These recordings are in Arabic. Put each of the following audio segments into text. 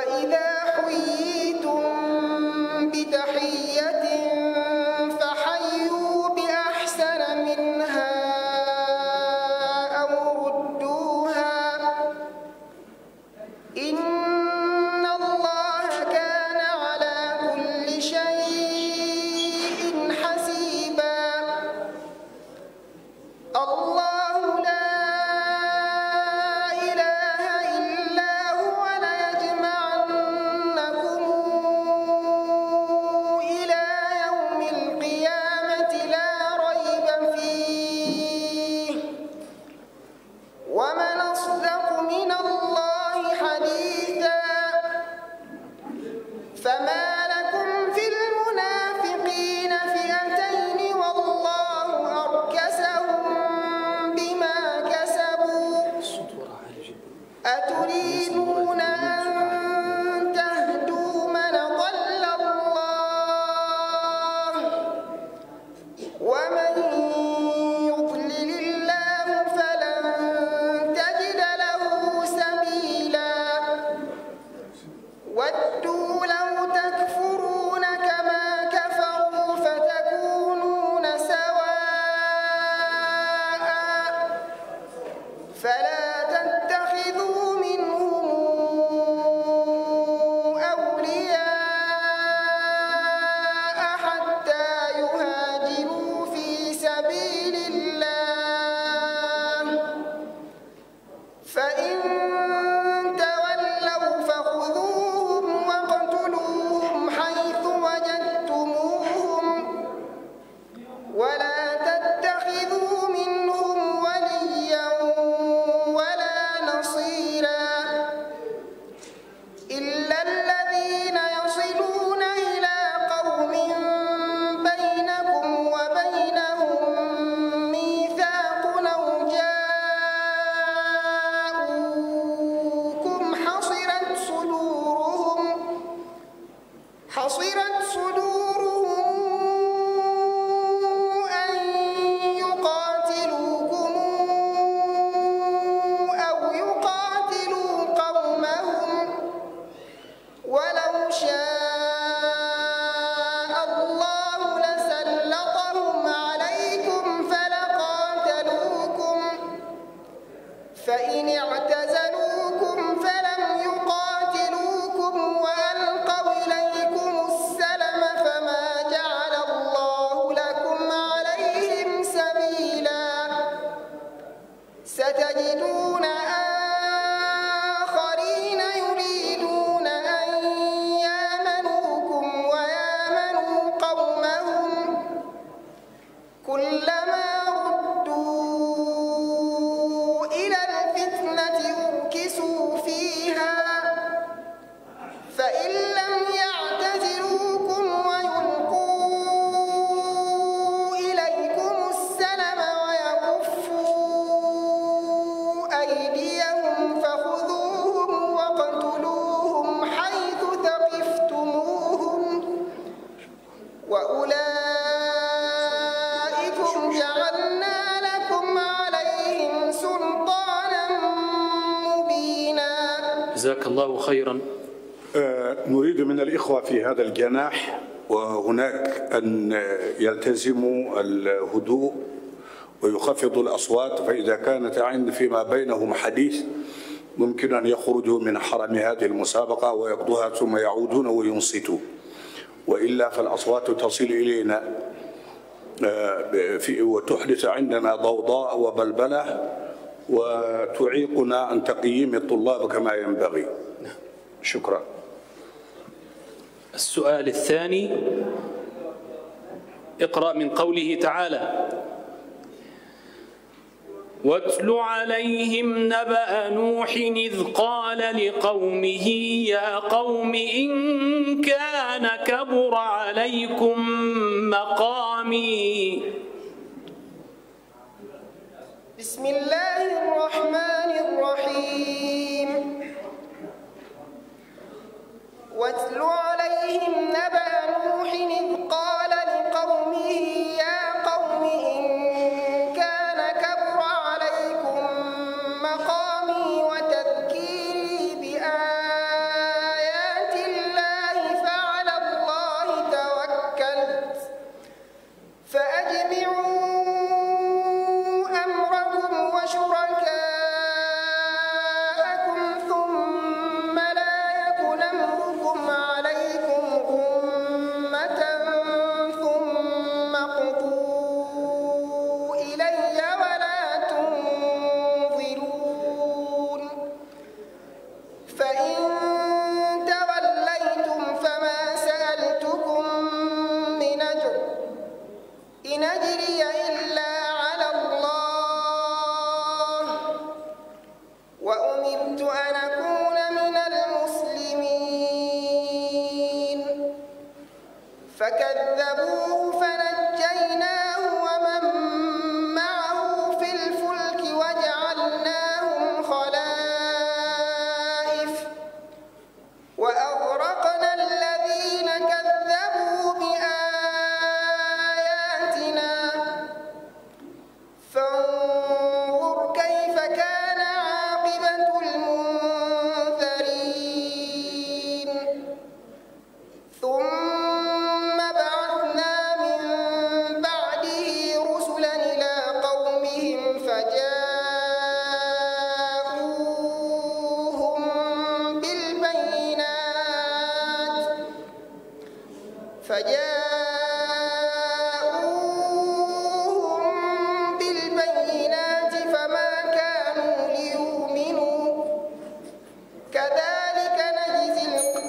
وإذا حييتم بتحية فحيوا بأحسن منها أو ردوها إن الله كان على كل شيء حسيبا. الله لا إله إلا هو ليجمعنكم إلى يوم القيامة لا ريب فيه ومن أصدق من الله حديثا. فما لكم في المنافقين فئتين والله أركسهم بما كسبوا أتريدون أن تهدوا من ضل الله ومن يضلل الله فلن تجد له سبيلا. ودوا لو تكفرون كما كفروا فتكونون سواء فلا تتخذوا منهم أولياء حتى يهاجروا في سبيل الله فإن تولوا فخذوهم واقتلوهم حيث وجدتموهم ولا تتخذوا منهم وليا ولا نصيرا إلا الذين يصلون إلى قوم بينكم وبينهم ميثاق أو جاءوكم حصرت صدورهم أن يقاتلوكم أو يقاتلوا قومهم ولو شاء الله لسلطهم عليكم فلقاتلوكم فإن اعتزلوكم فلم يقاتلوكم وألقوا إليكم السلم فما جعل الله لكم عليهم سبيلا. ستجدون آخرين يريدون أن يامنوكم ويامنوا قومهم كلما ردوا إلى الفتنة أركسوا فيها فإن لم يعتزلوكم ويلقوا إليكم السلم ويكفوا أيديهم فخذوهم واقتلوهم حيث ثقفتموهم وأولئكم جعلنا لكم عليهم سلطانا مبينا. جزاك الله خيرا. نريد من الإخوة في هذا الجناح وهناك أن يلتزموا الهدوء ويخفضوا الأصوات، فإذا كانت فيما بينهم حديث ممكن أن يخرجوا من حرم هذه المسابقة ويقضوها ثم يعودون وينصتوا، وإلا فالأصوات تصل إلينا وتحدث عندنا ضوضاء وبلبلة وتعيقنا عن تقييم الطلاب كما ينبغي. شكرا. السؤال الثاني: اقرأ من قوله تعالى: واتل عليهم نبأ نوح إذ قال لقومه يا قوم إن كان كبر عليكم مقامي. بسم الله الرحمن الرحيم. واتل عليهم نبأ نوح إذ قال لقومه يا قوم إن كان كبر عليكم مقامي وتذكيري بآيات فكذبوه فنجيناه ومن معه في الفلك وجعلناهم خلائف وأغرقنا الذين كذبوا بآياتنا فانظر كيف كان عاقبة المنذرين ثم بعثنا من بعده رسلا إلى قومهم فجاءوهم بالبينات فما كانوا ليؤمنوا كذلك نجزي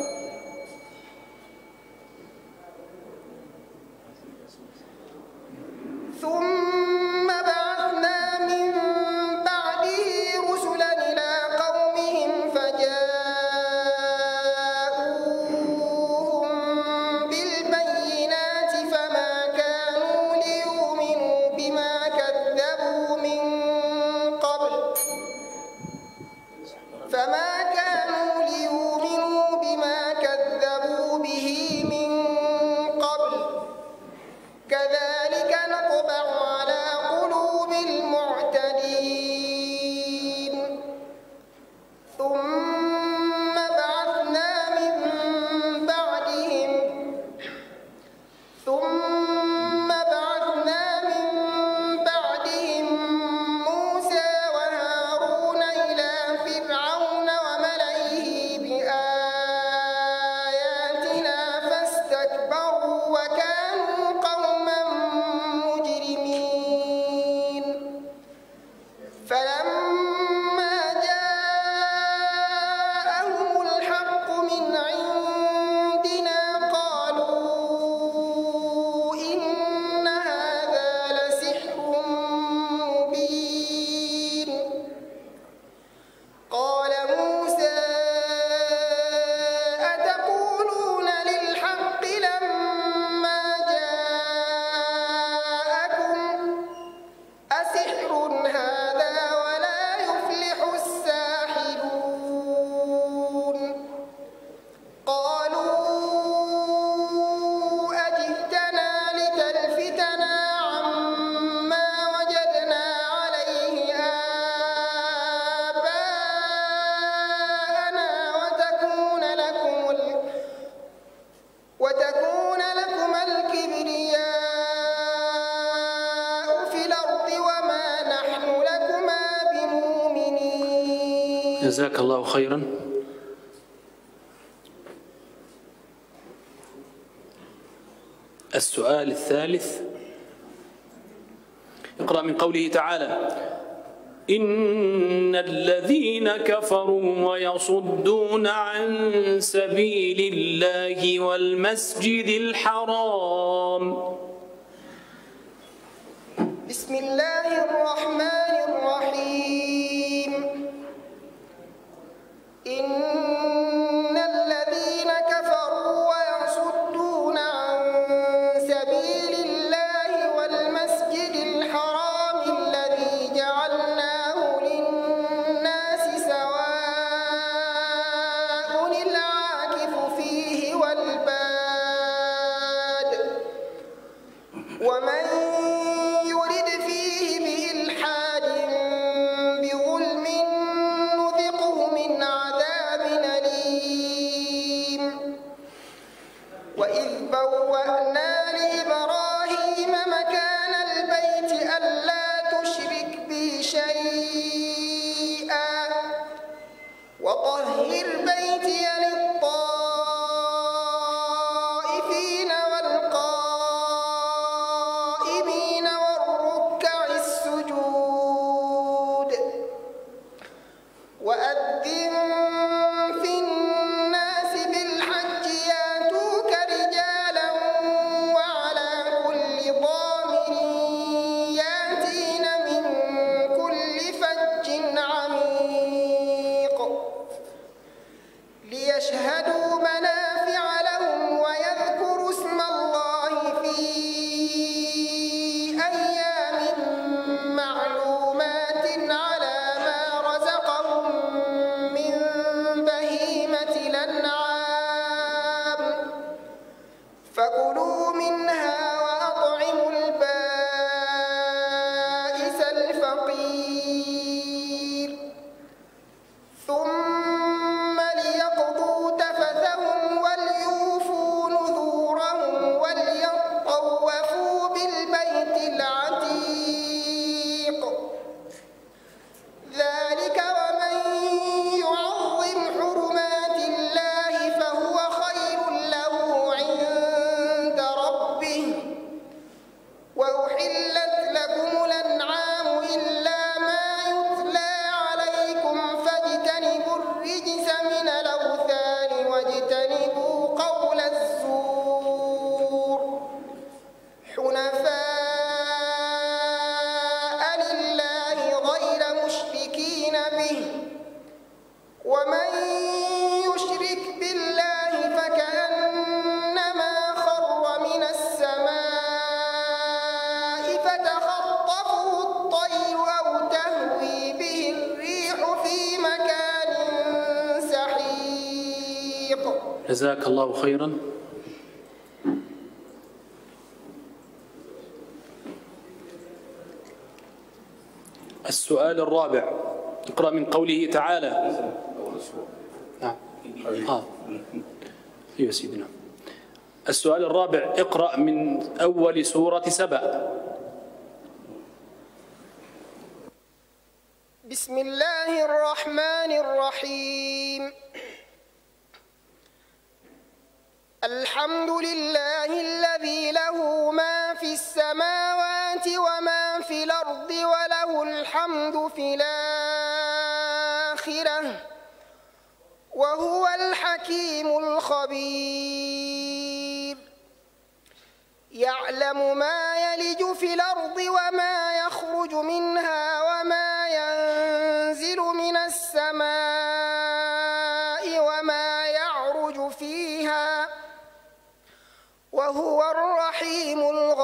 ثم بعثنا من بعده رسلا إلى قومهم فجاءوهم بالبينات فما كانوا ليؤمنوا بما كذبوا من قبل به من قبل كذلك نطبع على قلوب المعتدين ثم بعثنا من بعدهم موسى وهارون إلى فرعون وملئه بآياتنا فاستكبروا وكانوا قوما مجرمين فلما جاءهم الحق من عندنا قالوا إن هذا لسحر مبين قال موسى أتقولون للحق لما جاءكم أسحر هذا ولا يفلح الساحرون قالوا أجئتنا لتلفتنا عما وجدنا عليه آباءنا وتكون لكم الكبرياء في الأرض وما نحن لكما بمؤمنين. جزاك الله خيرا. السؤال الثالث، اقرأ من قوله تعالى: إن الذين كفروا ويصدون عن سبيل الله والمسجد الحرام. بسم الله الرحمن الرحيم. إن الذين كفروا ويصدون عن سبيل الله والمسجد الحرام الذي جعلناه للناس سواء العاكف فيه والباد ومن يرد فيه بإلحاد بظلم نذقه من عذاب أليم. وإذ بوأنا لإبراهيم مكان البيت ألا تشرك بي شيئا وطهر بيتي للطائفين والقائمين والركع السجود. وأذن في الناس بالحج ياتوك رجالا وعلى كل ضامر ياتين من كل فج عميق ليشهدوا جزاك الله خيرا. السؤال الرابع، اقرأ من قوله تعالى. نعم. أيوة سيدنا. السؤال الرابع، اقرأ من أول سورة سبأ. بسم الله الرحمن الرحيم. الحمد لله الذي له ما في السماوات وما في الأرض وله الحمد في الآخرة وهو الحكيم الخبير. يعلم ما يلج في الأرض وما يخرج منها وما ينزل من السماء وما يعرج فيها وهو الرحيم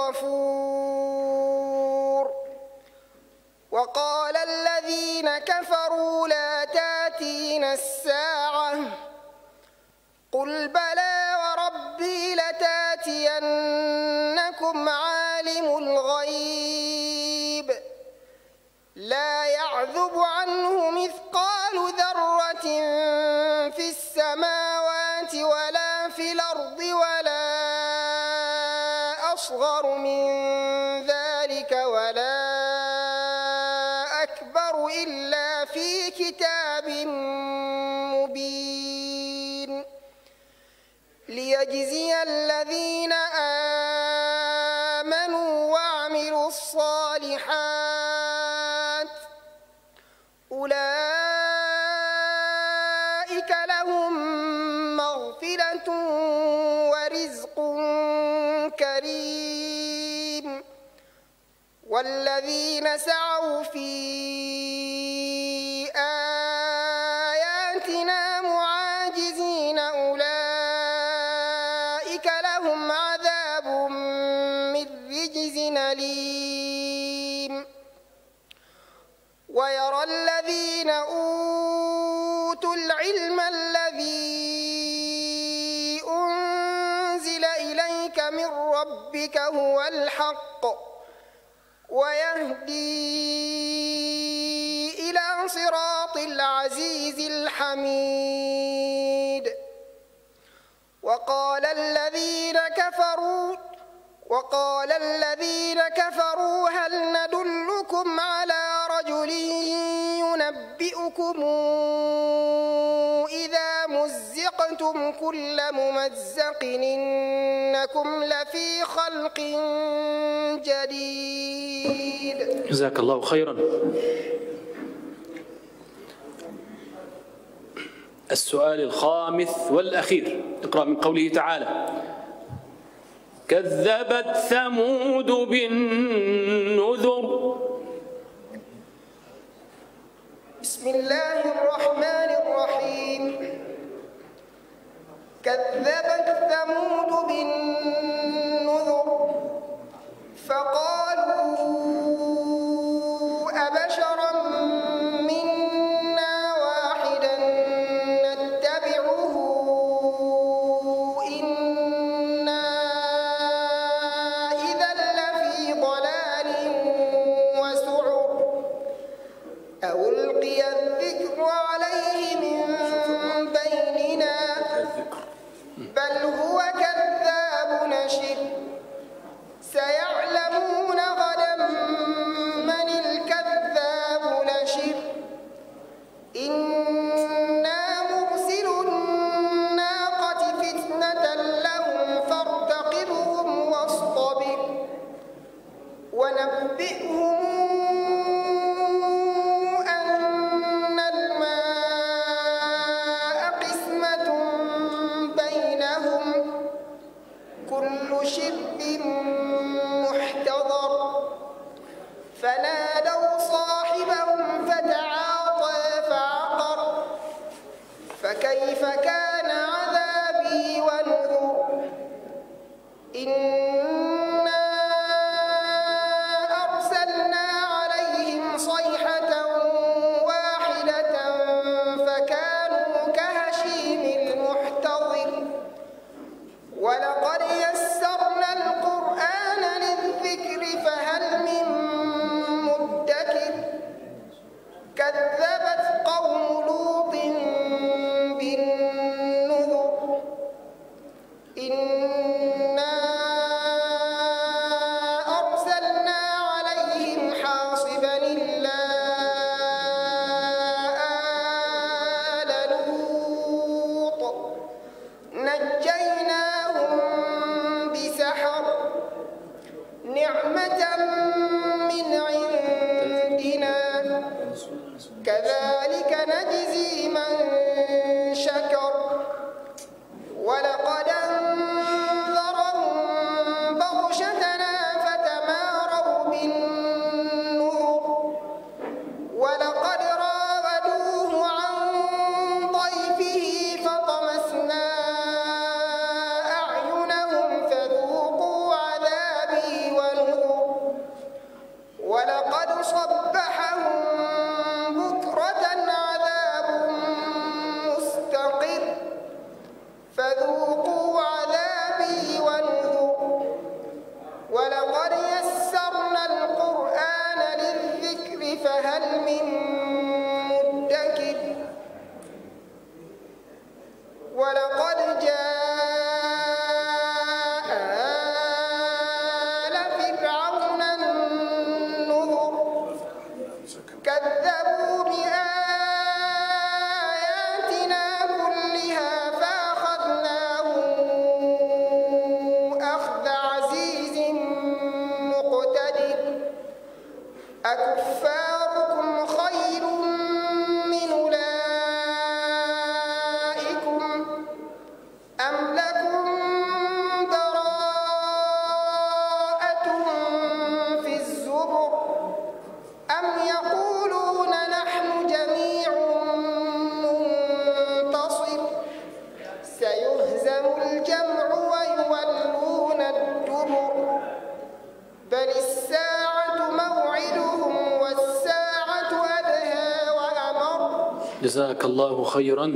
الغفور. وقال الذين كفروا لا تأتينا الساعة قل بلى وربي لتأتينكم عالم الغيب لا يعذب عنه مثقال ذرة في السماوات ولا في الأرض ولا أصغر من ذلك ولا أكبر إلا في كتاب مبين. ليجزي الذين آمنوا وعملوا الصالحات أولئك لهم مغفرة ورزق كريم. والذين سعوا في آياتنا معاجزين أولئك لهم عذاب من رجز أليم. ويرى الذين أوتوا العلم الذي أنزل إليك من ربك هو الحق ويهدي إلى صراط العزيز الحميد. وقال الذين كفروا هل ندلكم على رجل ينبئكم إذا مزقتم كل ممزق إنكم لفي خلق جديد. جزاك الله خيرا. السؤال الخامس والأخير، اقرأ من قوله تعالى. كذبت ثمود بالنذر. بسم الله الرحمن الرحيم. كذبت ثمود بالنذر فقالوا أبشرا منا واحدا نتبعه إنا إذا لفي ضلال وسعر أو ألقي الذكر عليه من بيننا بل هو كذاب نشر سيعلمون غدا من الكذاب نشر إنا مرسل الناقة فتنة لهم فارتقبهم واصطبر ونبئهم أن الماء قسمة بينهم كل شرب محتضر فنادوا صاحبهم فتعاطى فعقر فكيف كان عذابي ونذر. إنا أرسلنا عليهم صيحة واحدة فكانوا كهشيم المحتضر نجزي من شكر ولقد أنذرهم بطشتنا فتماروا بالنذر ولقد راودوه عن ضيفه فطمسنا أعينهم فذوقوا عذابي ونذر ولقد صبحهم بكرة عذاب مستقر فذوقوا عذابي ونذر ولقد يسرنا القرآن للذكر فهل من مدكر ولقد جاء آل فرعون النذر كذبوا بآياتنا كلها فأخذناهم أخذ عزيز مقتدر أكفاركم خير من أولئكم أم لكم براءة في الزبر أم يقولون نحن جميع منتصر سيهزم الجمع ويولون الدبر بل الساعة موعدهم والساعة أدهى وأمر. جزاك الله خيرا.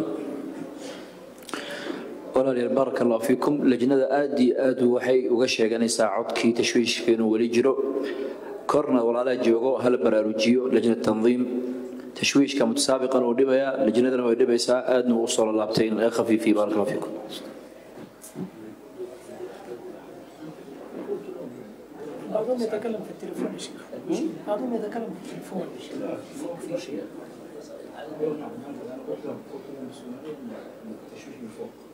walaalayaal baaraka allahu fiikum. lajnada aad iyo aad waxay uga sheeganaysaa codkii tashwiishka inuu weli jiro. korna walaalaha joogo hal baraarujiyo lajnad tandiim tashwiishka mutasaabiqan uu dhibaya lajnadana way dhibaysaa aadna uu soo laabtay in khafiifi baaraka allahu fiikum. بعضهم يتكلم في التليفون يا شيخ. بعضهم يتكلم في التليفون. في شيء.